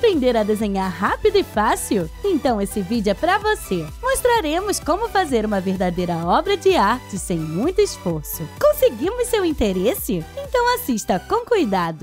aprender a desenhar rápido e fácil? Então esse vídeo é para você. Mostraremos como fazer uma verdadeira obra de arte sem muito esforço. Conseguimos seu interesse? Então assista com cuidado.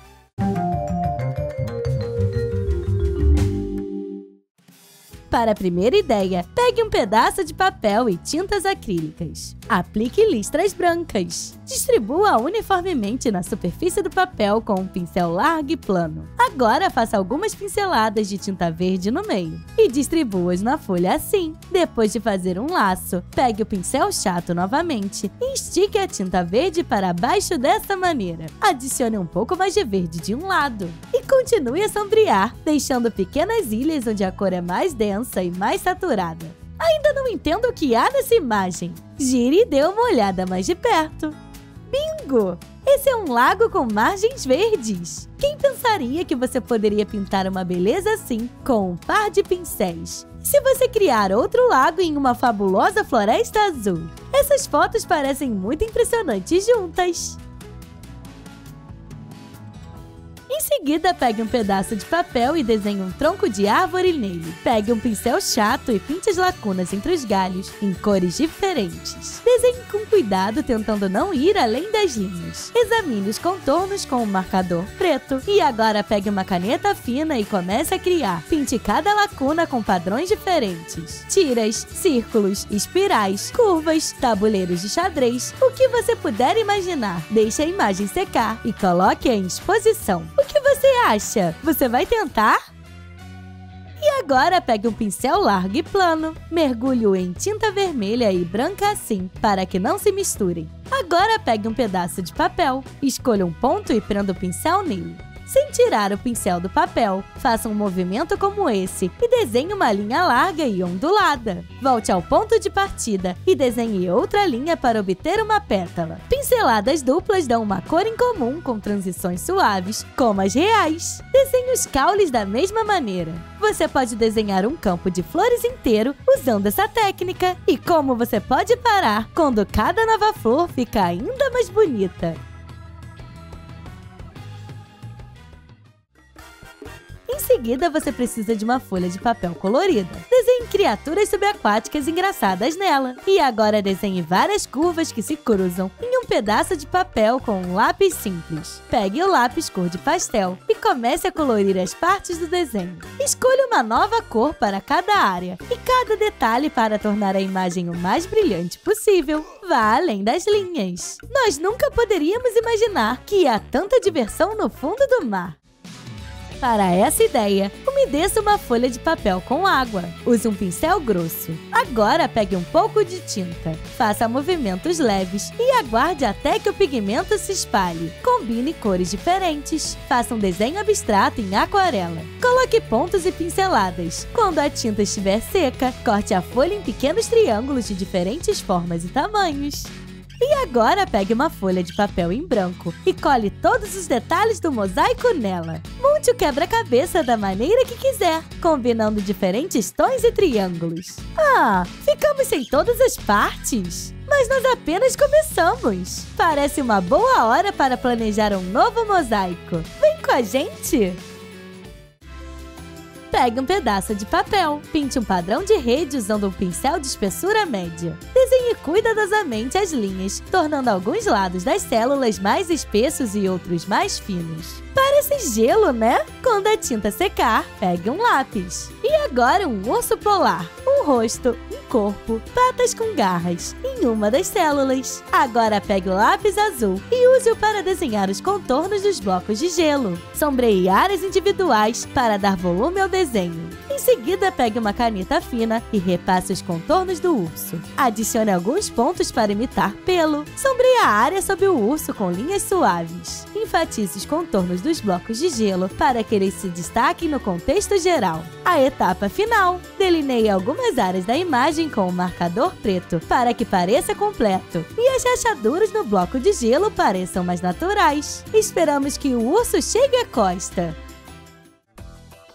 Para a primeira ideia, pegue um pedaço de papel e tintas acrílicas. Aplique listras brancas. Distribua uniformemente na superfície do papel com um pincel largo e plano. Agora faça algumas pinceladas de tinta verde no meio e distribua-as na folha assim. Depois de fazer um laço, pegue o pincel chato novamente e estique a tinta verde para baixo dessa maneira. Adicione um pouco mais de verde de um lado e continue a sombrear, deixando pequenas ilhas onde a cor é mais densa e mais saturada. Ainda não entendo o que há nessa imagem. Gire e dê uma olhada mais de perto. Bingo! Esse é um lago com margens verdes. Quem pensaria que você poderia pintar uma beleza assim com um par de pincéis? E se você criar outro lago em uma fabulosa floresta azul? Essas fotos parecem muito impressionantes juntas. Em seguida, pegue um pedaço de papel e desenhe um tronco de árvore nele. Pegue um pincel chato e pinte as lacunas entre os galhos em cores diferentes. Desenhe com cuidado, tentando não ir além das linhas. Examine os contornos com um marcador preto. E agora pegue uma caneta fina e comece a criar. Pinte cada lacuna com padrões diferentes. Tiras, círculos, espirais, curvas, tabuleiros de xadrez, o que você puder imaginar. Deixe a imagem secar e coloque-a em exposição. O que você acha? Você vai tentar? E agora pegue um pincel largo e plano, mergulhe-o em tinta vermelha e branca assim, para que não se misturem. Agora pegue um pedaço de papel, escolha um ponto e prenda o pincel nele. Sem tirar o pincel do papel, faça um movimento como esse e desenhe uma linha larga e ondulada. Volte ao ponto de partida e desenhe outra linha para obter uma pétala. Pinceladas duplas dão uma cor em comum com transições suaves, como as reais. Desenhe os caules da mesma maneira. Você pode desenhar um campo de flores inteiro usando essa técnica. E como você pode parar quando cada nova flor fica ainda mais bonita. Em seguida, você precisa de uma folha de papel colorida. Desenhe criaturas subaquáticas engraçadas nela. E agora desenhe várias curvas que se cruzam em um pedaço de papel com um lápis simples. Pegue o lápis cor de pastel e comece a colorir as partes do desenho. Escolha uma nova cor para cada área e cada detalhe para tornar a imagem o mais brilhante possível. Vá além das linhas. Nós nunca poderíamos imaginar que há tanta diversão no fundo do mar. Para essa ideia, umedeça uma folha de papel com água. Use um pincel grosso. Agora pegue um pouco de tinta. Faça movimentos leves e aguarde até que o pigmento se espalhe. Combine cores diferentes. Faça um desenho abstrato em aquarela. Coloque pontos e pinceladas. Quando a tinta estiver seca, corte a folha em pequenos triângulos de diferentes formas e tamanhos. E agora pegue uma folha de papel em branco e cole todos os detalhes do mosaico nela. Monte o quebra-cabeça da maneira que quiser, combinando diferentes tons e triângulos. Ah, ficamos sem todas as partes! Mas nós apenas começamos! Parece uma boa hora para planejar um novo mosaico. Vem com a gente! Pegue um pedaço de papel, pinte um padrão de rede usando um pincel de espessura média. Desenhe cuidadosamente as linhas, tornando alguns lados das células mais espessos e outros mais finos. Parece gelo, né? Quando a tinta secar, pegue um lápis. E agora um urso polar, um rosto, um corpo, patas com garras em uma das células. Agora pegue o lápis azul e use-o para desenhar os contornos dos blocos de gelo. Sombreie áreas individuais para dar volume ao desenho. Em seguida, pegue uma caneta fina e repasse os contornos do urso. Adicione alguns pontos para imitar pelo. Sombreie a área sob o urso com linhas suaves. Enfatize os contornos dos blocos de gelo para que eles se destaquem no contexto geral. A etapa final. Delineie algumas áreas da imagem com um marcador preto para que pareça completo e as rachaduras no bloco de gelo pareçam mais naturais. Esperamos que o urso chegue à costa.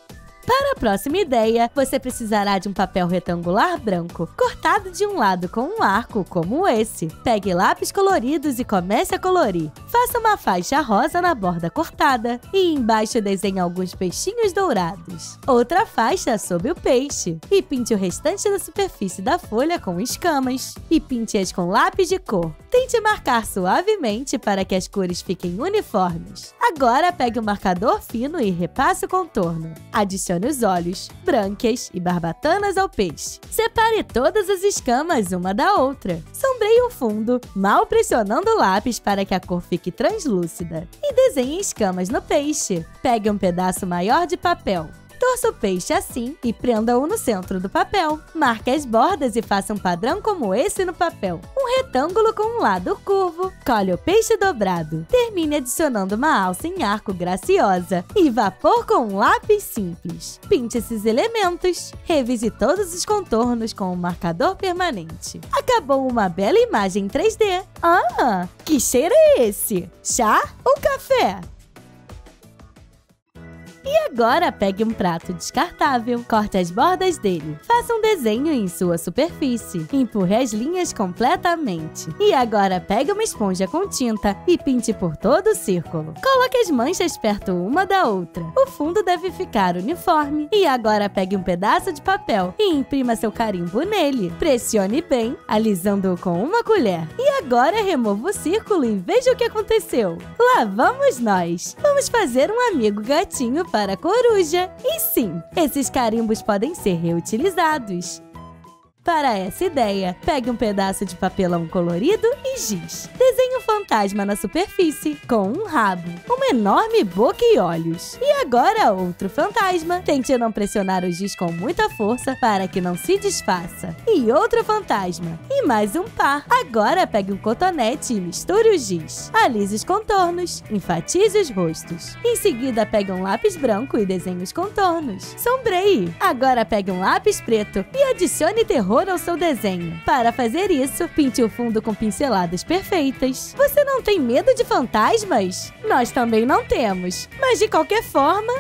Para a próxima ideia, você precisará de um papel retangular branco, cortado de um lado com um arco, como esse. Pegue lápis coloridos e comece a colorir. Faça uma faixa rosa na borda cortada e embaixo desenhe alguns peixinhos dourados. Outra faixa sob o peixe e pinte o restante da superfície da folha com escamas e pinte-as com lápis de cor. Tente marcar suavemente para que as cores fiquem uniformes. Agora pegue um marcador fino e repasse o contorno. Adicione os olhos, brânquias e barbatanas ao peixe. Separe todas as escamas uma da outra. Sombreie o fundo, mal pressionando o lápis para que a cor fique translúcida. E desenhe escamas no peixe. Pegue um pedaço maior de papel. Torça o peixe assim e prenda-o no centro do papel. Marque as bordas e faça um padrão como esse no papel. Um retângulo com um lado curvo. Colhe o peixe dobrado. Termine adicionando uma alça em arco graciosa e vapor com um lápis simples. Pinte esses elementos. Revise todos os contornos com um marcador permanente. Acabou uma bela imagem em 3D. Ah, que cheiro é esse? Chá ou café? E agora pegue um prato descartável, corte as bordas dele, faça um desenho em sua superfície, empurre as linhas completamente. E agora pegue uma esponja com tinta e pinte por todo o círculo. Coloque as manchas perto uma da outra. O fundo deve ficar uniforme. E agora pegue um pedaço de papel e imprima seu carimbo nele. Pressione bem, alisando-o com uma colher. E agora remova o círculo e veja o que aconteceu. Lá vamos nós! Vamos fazer um amigo gatinho para a coruja. E sim, esses carimbos podem ser reutilizados. Para essa ideia, pegue um pedaço de papelão colorido e giz. Desenhe um fantasma na superfície, com um rabo, uma enorme boca e olhos. E agora outro fantasma. Tente não pressionar o giz com muita força para que não se desfaça. E outro fantasma. E mais um par. Agora pegue um cotonete e misture o giz. Alise os contornos, enfatize os rostos. Em seguida, pegue um lápis branco e desenhe os contornos. Sombreie. Agora pegue um lápis preto e adicione terror ao seu desenho. Para fazer isso, pinte o fundo com pinceladas perfeitas. Você não tem medo de fantasmas? Nós também não temos. Mas de qualquer forma,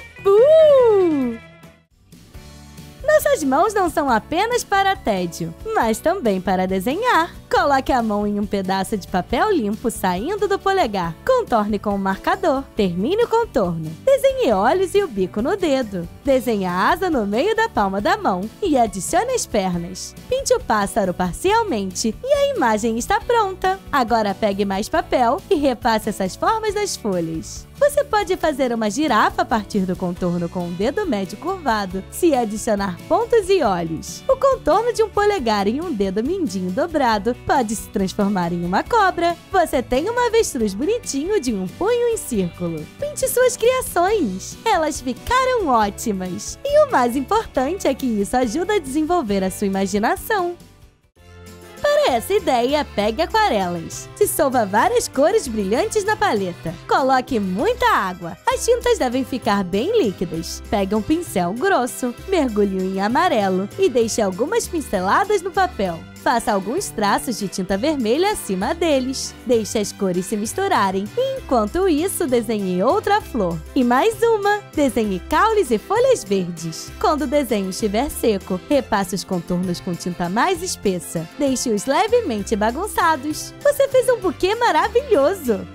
Nossas mãos não são apenas para tédio, mas também para desenhar. Coloque a mão em um pedaço de papel limpo saindo do polegar. Contorne com um marcador. Termine o contorno. Desenhe olhos e o bico no dedo. Desenhe a asa no meio da palma da mão e adicione as pernas. Pinte o pássaro parcialmente e a imagem está pronta. Agora pegue mais papel e repasse essas formas das folhas. Você pode fazer uma girafa a partir do contorno com um dedo médio curvado, se adicionar pontos e olhos. O contorno de um polegar em um dedo mindinho dobrado pode se transformar em uma cobra. Você tem um avestruz bonitinho de um punho em círculo. Pinte suas criações. Elas ficaram ótimas. E o mais importante é que isso ajuda a desenvolver a sua imaginação. Para essa ideia, pegue aquarelas. Dissolva várias cores brilhantes na paleta. Coloque muita água. As tintas devem ficar bem líquidas. Pegue um pincel grosso, mergulhe em amarelo e deixe algumas pinceladas no papel. Faça alguns traços de tinta vermelha acima deles. Deixe as cores se misturarem. E enquanto isso, desenhe outra flor. E mais uma. Desenhe caules e folhas verdes. Quando o desenho estiver seco, repasse os contornos com tinta mais espessa. Deixe-os levemente bagunçados. Você fez um buquê maravilhoso!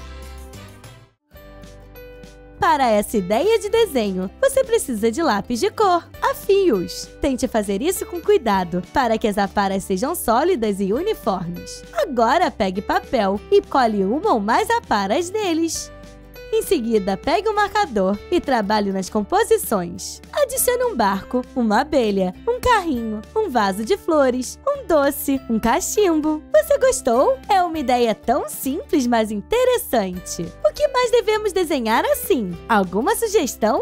Para essa ideia de desenho, você precisa de lápis de cor, a fios. Tente fazer isso com cuidado, para que as aparas sejam sólidas e uniformes. Agora pegue papel e cole uma ou mais aparas neles. Em seguida, pegue um marcador e trabalhe nas composições. Adicione um barco, uma abelha, um carrinho, um vaso de flores, um doce, um cachimbo. Você gostou? É uma ideia tão simples, mas interessante. O que mais devemos desenhar assim? Alguma sugestão?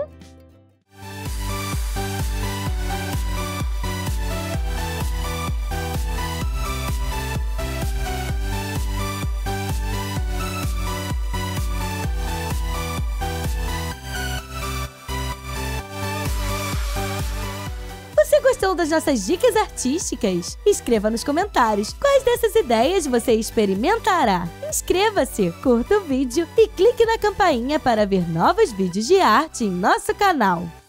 Você gostou das nossas dicas artísticas? Escreva nos comentários quais dessas ideias você experimentará. Inscreva-se, curta o vídeo e clique na campainha para ver novos vídeos de arte em nosso canal.